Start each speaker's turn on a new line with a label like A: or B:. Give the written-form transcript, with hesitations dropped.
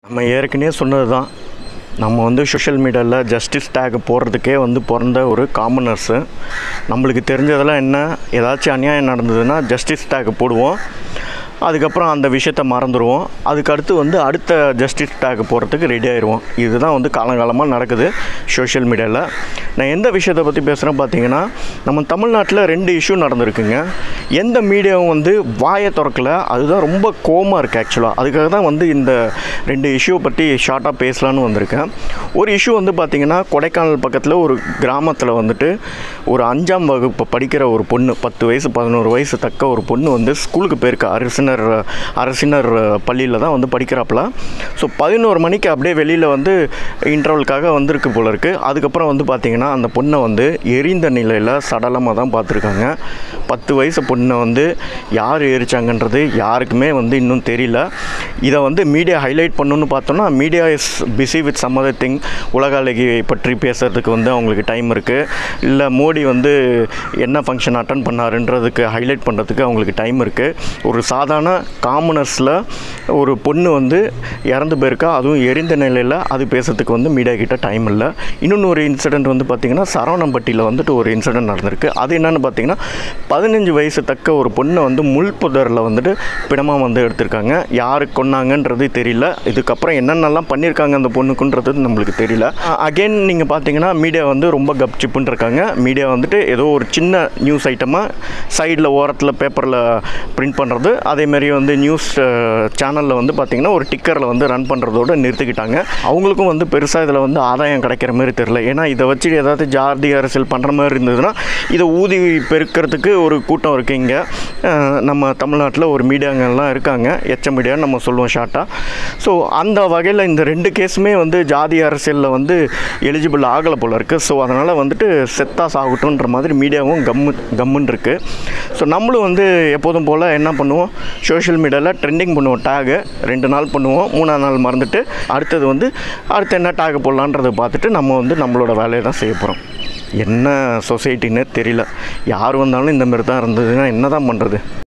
A: நம்ம ஏற்கனவே சொன்னது தான். நம்ம வந்து சோஷியல் மீடியாவில் ஜஸ்டிஸ் டேக் போடுறதுக்கே வந்து பிறந்த ஒரு காமனர்ஸு. நம்மளுக்கு தெரிஞ்சதெல்லாம் என்ன, ஏதாச்சும் அநியாயம் நடந்ததுன்னா ஜஸ்டிஸ் டேக் போடுவோம். அதுக்கப்புறம் அந்த விஷயத்தை மறந்துடுவோம். அதுக்கடுத்து வந்து அடுத்த ஜஸ்டிஸ் டேக் போடுறதுக்கு ரெடி ஆயிடுவோம். இதுதான் வந்து காலங்காலமாக நடக்குது சோஷியல் மீடியாவில். நான் எந்த விஷயத்தை பற்றி பேசுகிறேன் பார்த்தீங்கன்னா, நம்ம தமிழ்நாட்டில் 2 இஷ்யூ நடந்திருக்குங்க. எந்த மீடியாவும் வந்து வாயை திறக்கலை. அதுதான் ரொம்ப கோவமாக இருக்குது ஆக்சுவலாக. அதுக்காக தான் வந்து இந்த 2 இஷ்யூ பற்றி ஷார்ட்டாக பேசலான்னு வந்திருக்கேன். ஒரு இஷ்யூ வந்து பார்த்திங்கன்னா, கொடைக்கானல் பக்கத்தில் ஒரு கிராமத்தில் வந்துட்டு ஒரு 5ஆம் வகுப்பு படிக்கிற ஒரு பொண்ணு, 10 வயசு 11 வயசு தக்க ஒரு பொண்ணு வந்து ஸ்கூலுக்கு போயிருக்கா. அரசினர் பள்ளியில் தான் வந்து படிக்கிறாப்புல. ஸோ 11 மணிக்கு அப்படியே வெளியில் வந்து இன்டர்வலுக்காக வந்திருக்கு போல இருக்குது. அதுக்கப்புறம் வந்து பார்த்திங்கன்னா அந்த பொண்ணை வந்து எரிந்த நிலையில் சடலமாக தான் பார்த்துருக்காங்க. 10 வயசு பொண்ணை வந்து யார் எரிச்சாங்கன்றது யாருக்குமே வந்து இன்னும் தெரியல. இதை வந்து மீடியா ஹைலைட் பண்ணணுன்னு பார்த்தோன்னா, media is busy with some other thing. உலக அழகியை பற்றி பேசுகிறதுக்கு வந்து அவங்களுக்கு டைம் இருக்குது. இல்லை மோடி வந்து என்ன ஃபங்க்ஷன் அட்டன் பண்ணாருன்றதுக்கு ஹைலைட் பண்ணுறதுக்கு அவங்களுக்கு டைம் இருக்குது. ஒரு சாதாரண காமனர்ஸில் ஒரு பொண்ணு வந்து இறந்து போயிருக்கா, அதுவும் எரிந்த நிலையில். அது பேசுறதுக்கு வந்து மீடியா கிட்ட டைம் இல்லை. இன்னொன்று ஒரு இன்சிடெண்ட் வந்து பார்த்திங்கன்னா, சரவணம்பட்டியில் வந்துட்டு ஒரு இன்சிடெண்ட் நடந்திருக்கு. அது என்னென்னு பார்த்திங்கன்னா, 15 வயசு தக்க ஒரு பொண்ணை வந்து முள்புதரில் வந்துட்டு பிணமாக வந்து எடுத்திருக்காங்க. யாரு கொன்னாங்கன்றது தெரியல. இதுக்கப்புறம் என்னென்னலாம் பண்ணியிருக்காங்க அந்த பொண்ணுக்குன்றது நம்மளுக்கு தெரியல. அகெயின் நீங்கள் பார்த்தீங்கன்னா மீடியா வந்து ரொம்ப கப்சிப்புன்னு இருக்காங்க. மீடியா வந்துட்டு ஏதோ ஒரு சின்ன நியூஸ் ஐட்டமாக சைடில் ஓரத்தில் பேப்பரில் பிரிண்ட் பண்ணுறது, அதேமாரி வந்து நியூஸ் சேனலில் வந்து பார்த்திங்கன்னா ஒரு டிக்கரில் வந்து ரன் பண்ணுறதோடு நிறுத்திக்கிட்டாங்க. அவங்களுக்கும் வந்து பெருசாக இதில் வந்து ஆதாயம் கிடைக்கிற மாதிரி தெரியல. ஏன்னா இதை வச்சு ஏதாவது ஜாதி அரசியல் பண்ணுற மாதிரி இருந்ததுன்னா இதை ஊதி பெருக்கிறதுக்கு ஒரு கூட்டம் இருக்குது. இங்கே நம்ம தமிழ்நாட்டில் ஒரு மீடியாங்கள்லாம் இருக்காங்க, மீடியான்னு நம்ம சொல்லுவோம் ஷார்ட்டாக. ஸோ அந்த வகையில் இந்த 2 கேஸுமே வந்து ஜாதி அரசியலில் வந்து எலிஜிபிள் ஆகலை போல் இருக்குது. ஸோ அதனால் வந்துட்டு செத்தா சாகட்டுன்ற மாதிரி மீடியாவும் கம்முன்னு இருக்குது. ஸோ நம்மளும் வந்து எப்போதும் போல் என்ன பண்ணுவோம், சோஷியல் மீடியாவில் ட்ரெண்டிங் பண்ணுவோம். டேகு 2 நாள் பண்ணுவோம், 3ஆம் நாள் மறந்துட்டு அடுத்தது வந்து அடுத்து என்ன டேக் போடலான்றதை பார்த்துட்டு நம்ம வந்து நம்மளோட வேலையை தான் செய்ய போகிறோம். என்ன சொசைட்டின்னு தெரியல. யார் வந்தாலும் இந்த மாதிரி தான் இருந்ததுன்னா என்ன தான் பண்ணுறது.